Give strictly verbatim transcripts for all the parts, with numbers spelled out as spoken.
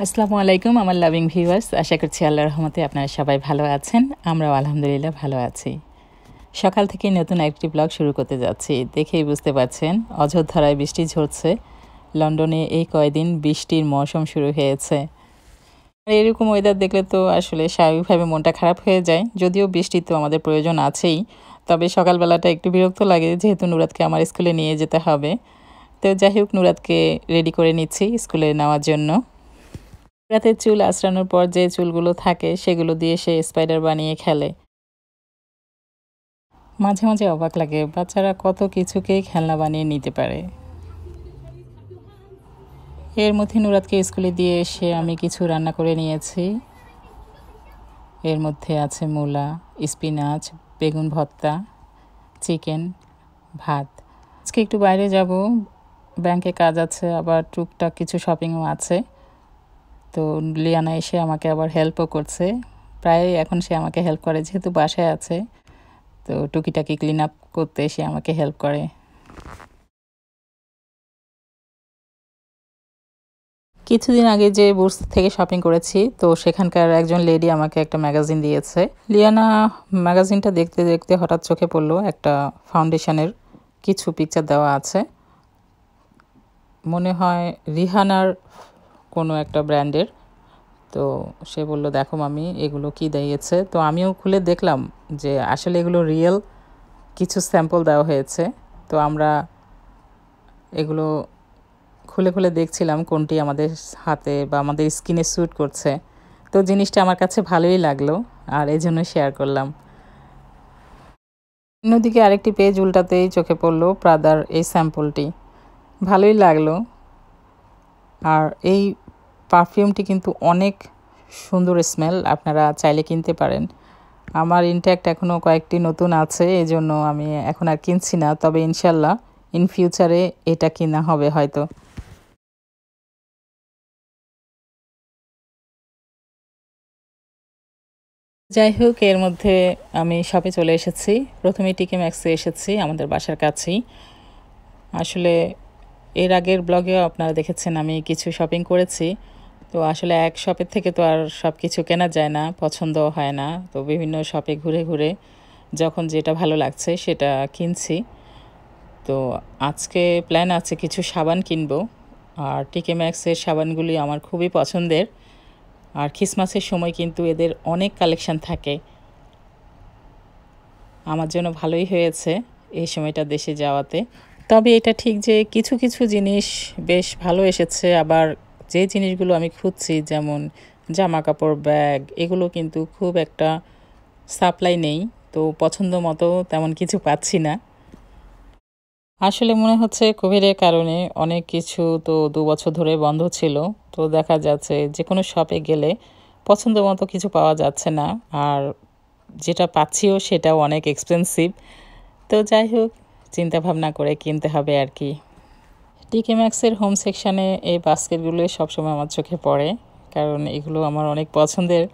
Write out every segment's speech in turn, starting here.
আসসালামু আলাইকুম আমার লাভিং ভিউয়ার্স, আশা করছি আল্লাহর রহমতে আপনারা সবাই ভালো আছেন। আমরাও আলহামদুলিল্লাহ ভালো আছি। সকাল থেকে নতুন একটি ব্লগ শুরু করতে যাচ্ছি। দেখেই বুঝতে পারছেন অঝোরধারায় বৃষ্টি ঝরছে। লন্ডনে এই কয়দিন বৃষ্টির মৌসুম শুরু হয়েছে। আর এরকম ওয়েদার দেখলে তো আসলে স্বাভাবিকভাবে মনটা খারাপ হয়ে যায়। যদিও বৃষ্টি তো আমাদের প্রয়োজন আছেই, তবে সকালবেলাটা একটু বিরক্ত লাগে যেহেতু নুরাতকে আমার স্কুলে নিয়ে যেতে হবে। তো যাই হোক, নুরাতকে রেডি করে নিচ্ছি স্কুলে নেওয়ার জন্য। রাতের চুল আঁচড়ানোর পর যে চুলগুলো থাকে সেগুলো দিয়ে সে স্পাইডার বানিয়ে খেলে। মাঝে মাঝে অবাক লাগে বাচ্চারা কত কিছুকেই খেলনা বানিয়ে নিতে পারে। এর মধ্যে নুরাতকে স্কুলে দিয়ে এসে আমি কিছু রান্না করে নিয়েছি। এর মধ্যে আছে মূলা, স্পিনাচ, বেগুন ভর্তা, চিকেন, ভাত। আজকে একটু বাইরে যাব, ব্যাংকে কাজ আছে, আবার টুকটাক কিছু শপিংও আছে। তো লিয়ানা এসে আমাকে আবার হেল্পও করছে। প্রায় এখন সে আমাকে হেল্প করে যেহেতু বাসায় আছে, তো টুকিটাকি ক্লিন আপ করতে সে আমাকে হেল্প করে। কিছুদিন আগে যে বুটস থেকে শপিং করেছি, তো সেখানকার একজন লেডি আমাকে একটা ম্যাগাজিন দিয়েছে। লিয়ানা ম্যাগাজিনটা দেখতে দেখতে হঠাৎ চোখে পড়লো একটা ফাউন্ডেশনের কিছু পিকচার দেওয়া আছে। মনে হয় রিহানার কোনো একটা ব্র্যান্ডের। তো সে বলল, দেখো মামি এগুলো কি দিয়েছে। তো আমিও খুলে দেখলাম যে আসলে এগুলো রিয়েল কিছু স্যাম্পল দেওয়া হয়েছে। তো আমরা এগুলো খুলে খুলে দেখছিলাম কোনটি আমাদের হাতে বা আমাদের স্কিনে স্যুট করছে। তো জিনিসটা আমার কাছে ভালোই লাগলো আর এই জন্য শেয়ার করলাম। অন্যদিকে আরেকটি পেজ উল্টাতেই চোখে পড়লো প্রাদার এই স্যাম্পলটি, ভালোই লাগলো। আর এই পারফিউমটি কিন্তু অনেক সুন্দর স্মেল, আপনারা চাইলে কিনতে পারেন। আমার ইনট্যাক্ট এখনও কয়েকটি নতুন আছে, এই জন্য আমি এখন আর কিনছি না, তবে ইনশাল্লাহ ইন ফিউচারে এটা কিনা হবে হয়তো। যাই হোক, এর মধ্যে আমি শপে চলে এসেছি। প্রথমে টিকে ম্যাক্সে এসেছি, আমাদের বাসার কাছেই। আসলে এর আগের ব্লগেও আপনারা দেখেছেন আমি কিছু শপিং করেছি। তো আসলে এক শপের থেকে তো আর সব কিছু কেনা যায় না, পছন্দ হয় না। তো বিভিন্ন শপে ঘুরে ঘুরে যখন যেটা ভালো লাগছে সেটা কিনছি। তো আজকে প্ল্যান আছে কিছু সাবান কিনবো। আর টিকে ম্যাক্সের সাবানগুলি আমার খুবই পছন্দের। আর ক্রিসমাসের সময় কিন্তু এদের অনেক কালেকশান থাকে। আমার জন্য ভালোই হয়েছে এই সময়টা দেশে যাওয়াতে। তবে এটা ঠিক যে কিছু কিছু জিনিস বেশ ভালো এসেছে, আবার যে জিনিসগুলো আমি খুঁজছি যেমন জামা কাপড়, ব্যাগ, এগুলো কিন্তু খুব একটা সাপ্লাই নেই। তো পছন্দ মতো তেমন কিছু পাচ্ছি না। আসলে মনে হচ্ছে কোভিডের কারণে অনেক কিছু তো দু বছর ধরে বন্ধ ছিল। তো দেখা যাচ্ছে যে কোনো শপে গেলে পছন্দ মতো কিছু পাওয়া যাচ্ছে না, আর যেটা পাচ্ছিও সেটাও অনেক এক্সপেন্সিভ। তো যাই হোক, চিন্তা ভাবনা করে কিনতে হবে আর কি। টিকে ম্যাক্সের হোম সেকশানে এই বাস্কেটগুলো সবসময় আমার চোখে পড়ে, কারণ এগুলো আমার অনেক পছন্দের।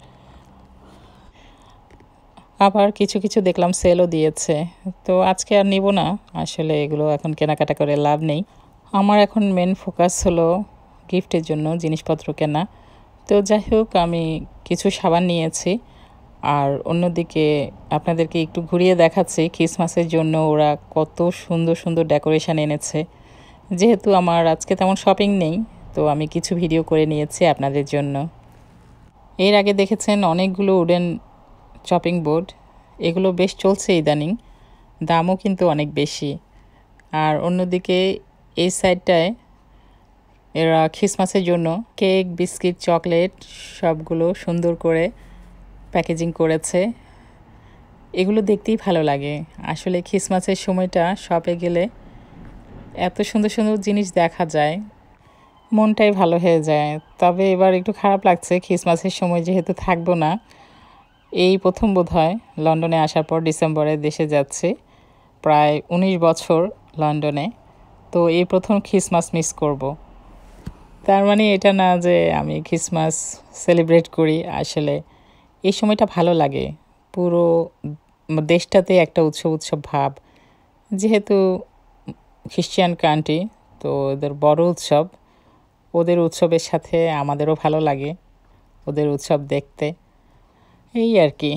আবার কিছু কিছু দেখলাম সেলও দিয়েছে। তো আজকে আর নিব না, আসলে এগুলো এখন কেনাকাটা করে লাভ নেই। আমার এখন মেন ফোকাস হলো গিফটের জন্য জিনিসপত্র কেনা। তো যাই হোক, আমি কিছু সাবান নিয়েছি। আর অন্যদিকে আপনাদেরকে একটু ঘুরিয়ে দেখাচ্ছি ক্রিসমাসের জন্য ওরা কত সুন্দর সুন্দর ডেকোরেশন এনেছে। যেহেতু আমার আজকে তেমন শপিং নেই, তো আমি কিছু ভিডিও করে নিয়েছি আপনাদের জন্য। এর আগে দেখেছেন অনেকগুলো উডেন চপিং বোর্ড, এগুলো বেশ চলছে ইদানিং, দামও কিন্তু অনেক বেশি। আর অন্যদিকে এই সাইডটায় এরা ক্রিসমাসের জন্য কেক, বিস্কিট, চকলেট সবগুলো সুন্দর করে প্যাকেজিং করেছে। এগুলো দেখতেই ভালো লাগে। আসলে ক্রিসমাসের সময়টা শপে গেলে এত সুন্দর সুন্দর জিনিস দেখা যায়, মনটাই ভালো হয়ে যায়। তবে এবার একটু খারাপ লাগছে, ক্রিসমাসের সময় যেহেতু থাকবো না। এই প্রথম বোধহয় লন্ডনে আসার পর ডিসেম্বরে দেশে যাচ্ছি, প্রায় উনিশ বছর লন্ডনে। তো এই প্রথম ক্রিসমাস মিস করব। তার মানে এটা না যে আমি ক্রিসমাস সেলিব্রেট করি, আসলে এই সময়টা ভালো লাগে। পুরো দেশটাতে একটা উৎসব উৎসব ভাব, যেহেতু খ্রিস্টান কান্ট্রি, তো এদের বড় উৎসব। ওদের উৎসবের সাথে আমাদেরও ভালো লাগে ওদের উৎসব দেখতে, এই আর কি।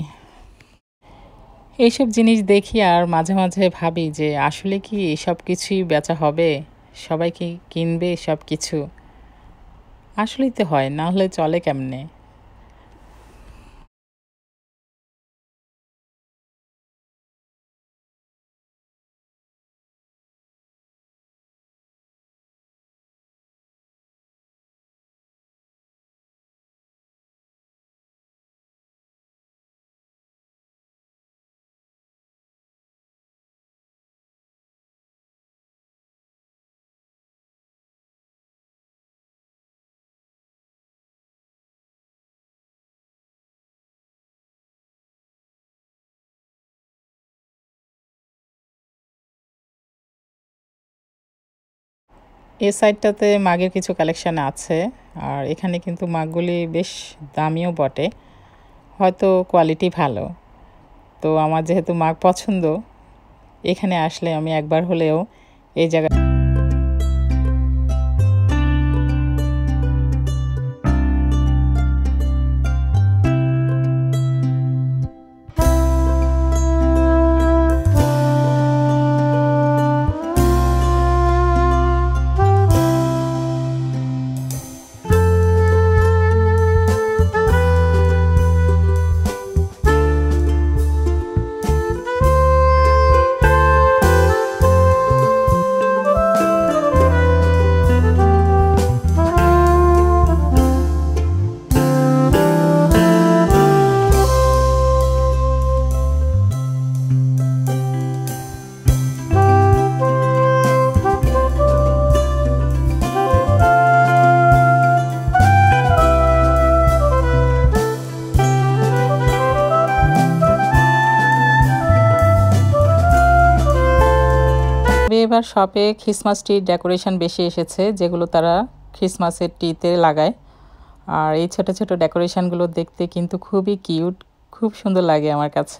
এইসব জিনিস দেখি আর মাঝে মাঝে ভাবি যে আসলে কি সব কিছুই বেচা হবে, সবাই কি কিনবে সব কিছু? আসলেই তো হয়, না হলে চলে কেমনে? এই সাইডটাতে মাগের কিছু কালেকশন আছে, আর এখানে কিন্তু মাগগুলি বেশ দামিও বটে, হয়তো কোয়ালিটি ভালো। তো আমার যেহেতু মাগ পছন্দ, এখানে আসলে আমি একবার হলেও এই জায়গা এবার শপে ক্রিসমাস ট্রি ডেকোরেশন বেশি এসেছে, যেগুলো তারা ক্রিসমাসের ট্রিতে লাগায়। আর এই ছোট ছোট ডেকোরেশনগুলো দেখতে কিন্তু খুবই কিউট, খুব সুন্দর লাগে আমার কাছে।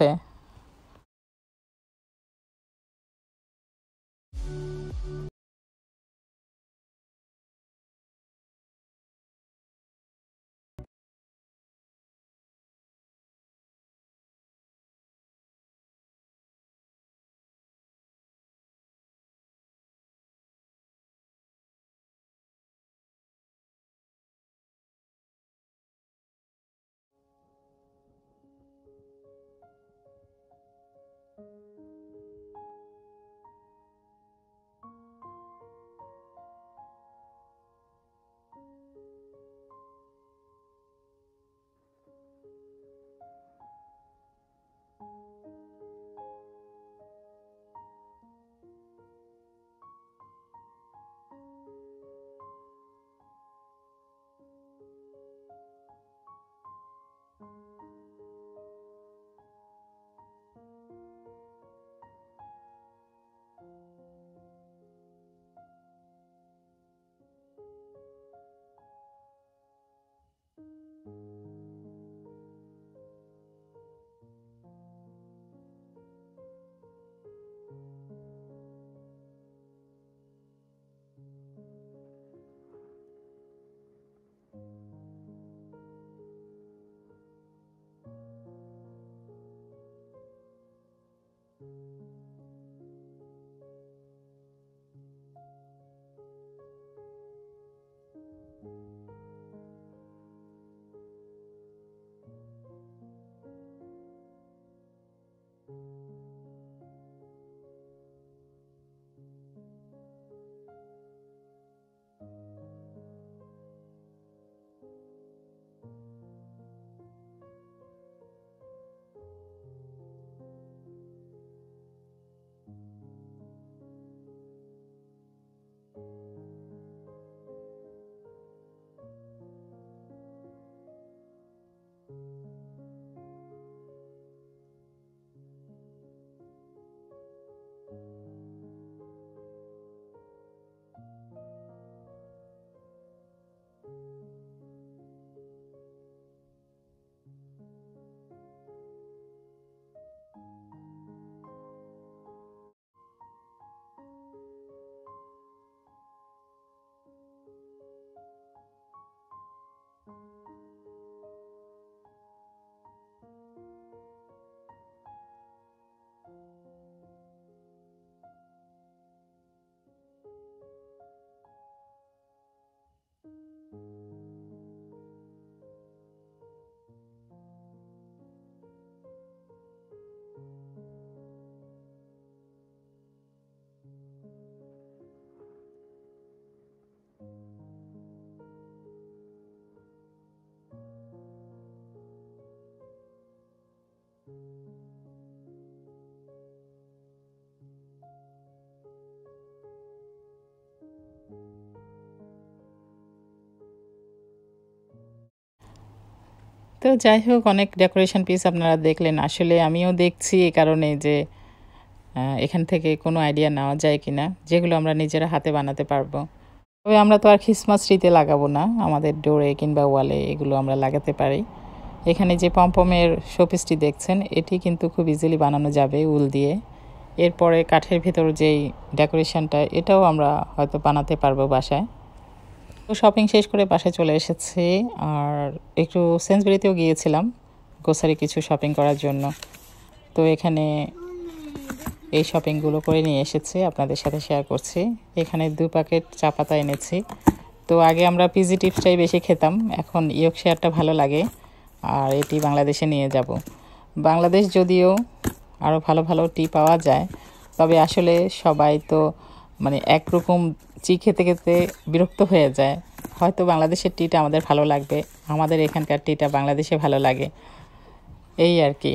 তো যাই হোক, অনেক ডেকোরেশন পিস আপনারা দেখলেন। আসলে আমিও দেখছি এই কারণে যে আহ, এখান থেকে কোনো আইডিয়া নেওয়া যায় কিনা, যেগুলো আমরা নিজেরা হাতে বানাতে পারবো। তবে আমরা তো আর খ্রিসমাস ট্রিতে লাগাবো না, আমাদের ডোরে কিংবা ওয়ালে এগুলো আমরা লাগাতে পারি। এখানে যে পমপমের শোপিসটি দেখছেন, এটি কিন্তু খুব ইজিলি বানানো যাবে উল দিয়ে। এরপরে কাঠের ভেতর যেই ডেকোরেশনটা, এটাও আমরা হয়তো বানাতে পারবো বাসায়। তো শপিং শেষ করে বাসায় চলে এসেছি, আর একটু সেন্সবেরিতেও গিয়েছিলাম গ্রোসারি কিছু শপিং করার জন্য। তো এখানে এই শপিংগুলো করে নিয়ে এসেছি, আপনাদের সাথে শেয়ার করছি। এখানে দু প্যাকেট চা পাতা এনেছি। তো আগে আমরা পিজি টিপসটাই বেশি খেতাম, এখন ইয়র্কশায়ারটা ভালো লাগে, আর এটি বাংলাদেশে নিয়ে যাব। বাংলাদেশ যদিও আরও ভালো ভালো টি পাওয়া যায়, তবে আসলে সবাই তো মানে একরকম চি খেতে খেতে বিরক্ত হয়ে যায়। হয়তো বাংলাদেশের টিটা আমাদের ভালো লাগবে, আমাদের এখানকার টিটা বাংলাদেশে ভালো লাগে, এই আর কি।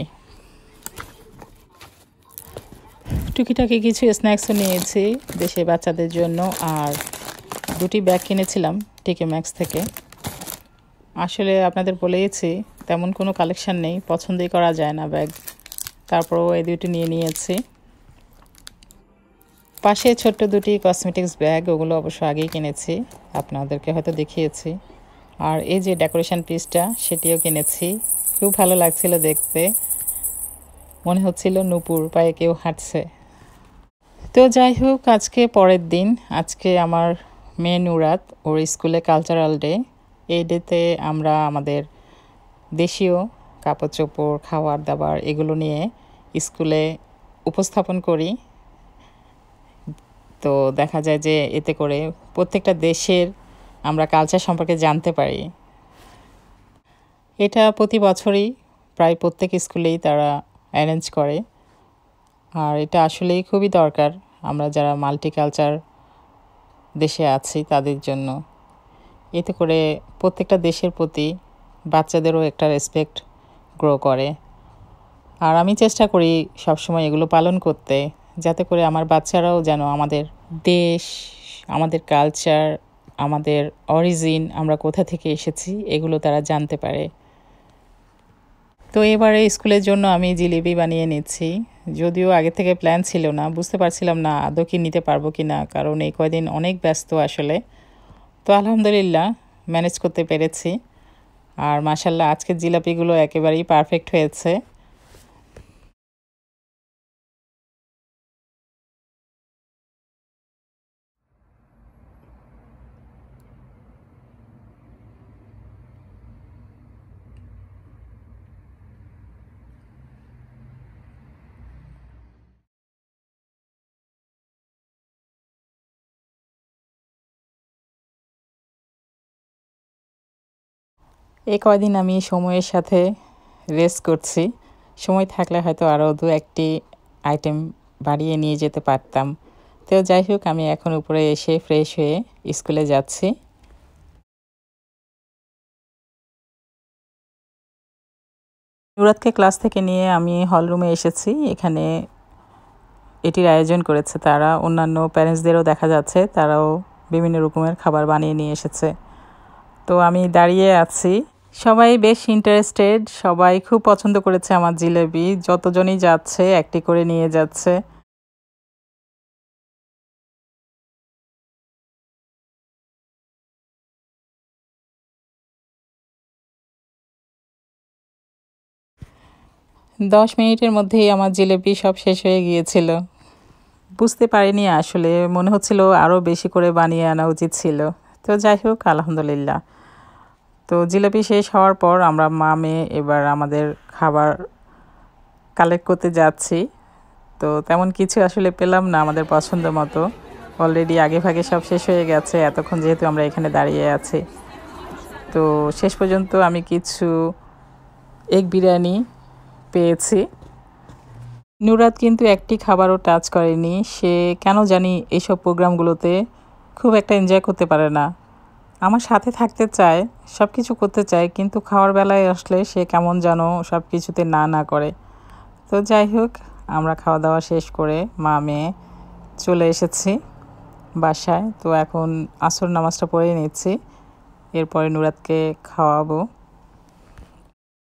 টুকিটাকি কিছু স্ন্যাক্সও নিয়েছি দেশে বাচ্চাদের জন্য, আর দুটি ব্যাগ কিনেছিলাম টিকে ম্যাক্স থেকে। আসলে আপনাদের বলেইছি তেমন কোনো কালেকশন নেই, পছন্দই করা যায় না ব্যাগ, তারপরও এই দুটি নিয়ে নিয়েছি। পাশে ছোট্ট দুটি কসমেটিক্স ব্যাগ, ওগুলো অবশ্য আগেই কিনেছি, আপনাদেরকে হয়তো দেখিয়েছি। আর এই যে ডেকোরেশন পিসটা, সেটিও কিনেছি, খুব ভালো লাগছিল দেখতে, মনে হচ্ছিল নূপুর পায়ে কেউ হাঁটছে। তো যাই হোক, আজকে পরের দিন, আজকে আমার মেয়ে নুরাত, ওর স্কুলে কালচারাল ডে। এই ডেতে আমরা আমাদের দেশীয় কাপড় চোপড়, খাবার দাবার এগুলো নিয়ে স্কুলে উপস্থাপন করি। তো দেখা যায় যে এতে করে প্রত্যেকটা দেশের আমরা কালচার সম্পর্কে জানতে পারি। এটা প্রতি বছরই প্রায় প্রত্যেক স্কুলেই তারা অ্যারেঞ্জ করে, আর এটা আসলেই খুবই দরকার আমরা যারা মাল্টিকালচার দেশে আছি তাদের জন্য। এতে করে প্রত্যেকটা দেশের প্রতি বাচ্চাদেরও একটা রেসপেক্ট গ্রো করে। আর আমি চেষ্টা করি সবসময় এগুলো পালন করতে, যাতে করে আমার বাচ্চারাও যেন আমাদের দেশ, আমাদের কালচার, আমাদের অরিজিন, আমরা কোথা থেকে এসেছি এগুলো তারা জানতে পারে। তো এবারে স্কুলের জন্য আমি জিলিপি বানিয়ে নিচ্ছি, যদিও আগে থেকে প্ল্যান ছিল না, বুঝতে পারছিলাম না আদৌ কি নিতে পারবো কি না, কারণ এই কয়দিন অনেক ব্যস্ত আসলে। তো আলহামদুলিল্লাহ ম্যানেজ করতে পেরেছি, আর মাশাল্লাহ আজকের জিলাপিগুলো একেবারেই পারফেক্ট হয়েছে। এই কয়দিন আমি সময়ের সাথে রেস করছি, সময় থাকলে হয়তো আরও দু একটি আইটেম বাড়িয়ে নিয়ে যেতে পারতাম। তো যাই হোক, আমি এখন উপরে এসে ফ্রেশ হয়ে স্কুলে যাচ্ছি। নুরাতকে ক্লাস থেকে নিয়ে আমি হলরুমে এসেছি। এখানে এটির আয়োজন করেছে তারা, অন্যান্য প্যারেন্টসদেরও দেখা যাচ্ছে, তারাও বিভিন্ন রকমের খাবার বানিয়ে নিয়ে এসেছে। তো আমি দাঁড়িয়ে আছি, সবাই বেশ ইন্টারেস্টেড, সবাই খুব পছন্দ করেছে আমার জিলেবি, যতজনই যাচ্ছে একটি করে নিয়ে যাচ্ছে। দশ মিনিটের মধ্যেই আমার জিলেবি সব শেষ হয়ে গিয়েছিল, বুঝতে পারিনি আসলে, মনে হচ্ছিল আরও বেশি করে বানিয়ে আনা উচিত ছিল। তো যাই হোক, আলহামদুলিল্লাহ। তো জিলাপি শেষ হওয়ার পর আমরা মা মেয়ে এবার আমাদের খাবার কালেক্ট করতে যাচ্ছি। তো তেমন কিছু আসলে পেলাম না আমাদের পছন্দ মতো, অলরেডি আগে ভাগে সব শেষ হয়ে গেছে এতক্ষণ যেহেতু আমরা এখানে দাঁড়িয়ে আছি। তো শেষ পর্যন্ত আমি কিছু এগ বিরিয়ানি পেয়েছি। নুরাত কিন্তু একটি খাবারও টাচ করেনি, সে কেন জানি এইসব প্রোগ্রামগুলোতে খুব একটা এনজয় করতে পারে না। আমার সাথে থাকতে চায়, সব কিছু করতে চায়, কিন্তু খাওয়ার বেলায় আসলে সে কেমন যেন সব কিছুতে না না করে। তো যাই হোক, আমরা খাওয়া দাওয়া শেষ করে মা মেয়ে চলে এসেছি বাসায়। তো এখন আসর নামাজটা পড়ে নিচ্ছি, এরপরে নুরাতকে খাওয়াবো।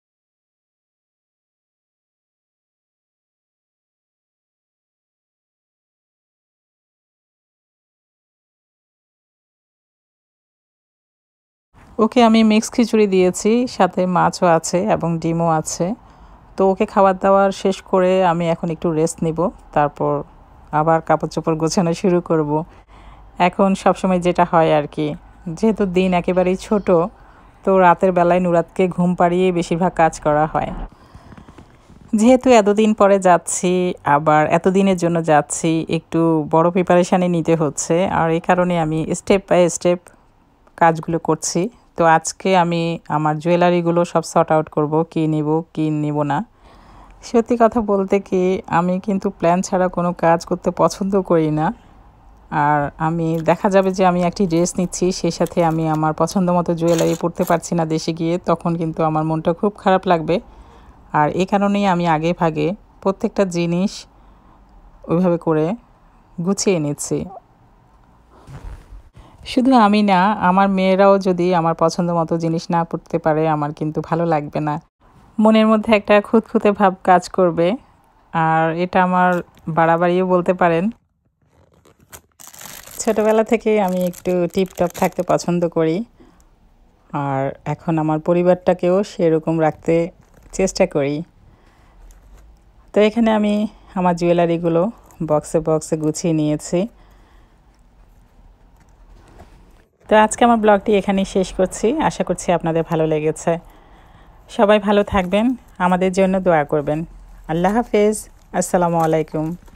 ওকে আমি মিক্স খিচুড়ি দিয়েছি, সাথে মাছও আছে এবং ডিমও আছে। তো ওকে খাবার দাবার শেষ করে আমি এখন একটু রেস্ট নিব, তারপর আবার কাপড় চোপড় গোছানো শুরু করব। এখন সবসময় যেটা হয় আর কি, যেহেতু দিন একেবারেই ছোট, তো রাতের বেলায় নুরাতকে ঘুম পাড়িয়ে বেশিরভাগ কাজ করা হয়। যেহেতু এতদিন পরে যাচ্ছি, আবার এতদিনের জন্য যাচ্ছি, একটু বড় প্রিপারেশানে নিতে হচ্ছে, আর এই কারণে আমি স্টেপ বাই স্টেপ কাজগুলো করছি। তো আজকে আমি আমার জুয়েলারিগুলো সব সর্ট আউট করব, কী নিব কী নিব না। সত্যি কথা বলতে কি, আমি কিন্তু প্ল্যান ছাড়া কোনো কাজ করতে পছন্দ করি না। আর আমি দেখা যাবে যে আমি একটি ড্রেস নিচ্ছি, সেই সাথে আমি আমার পছন্দ মতো জুয়েলারি পরতে পারছি না দেশে গিয়ে, তখন কিন্তু আমার মনটা খুব খারাপ লাগবে। আর এই কারণেই আমি আগে ভাগে প্রত্যেকটা জিনিস ওইভাবে করে গুছিয়ে নিচ্ছি। শুধু আমি না, আমার মেয়েরাও যদি আমার পছন্দ মতো জিনিস না পরতে পারে, আমার কিন্তু ভালো লাগবে না। মনের মধ্যে একটা খুঁতখুঁতে ভাব কাজ করবে, আর এটা আমার বাড়াবাড়িও বলতে পারেন। ছোটোবেলা থেকে আমি একটু টিপটপ থাকতে পছন্দ করি, আর এখন আমার পরিবারটাকেও সেরকম রাখতে চেষ্টা করি। তো এখানে আমি আমার জুয়েলারিগুলো বক্সে বক্সে গুছিয়ে নিয়েছি। তো আজকে আমার ব্লগটি এখানেই শেষ করছি, আশা করছি আপনাদের ভালো লেগেছে। সবাই ভালো থাকবেন, আমাদের জন্য দোয়া করবেন। আল্লাহ হাফেজ, আসসালামু আলাইকুম।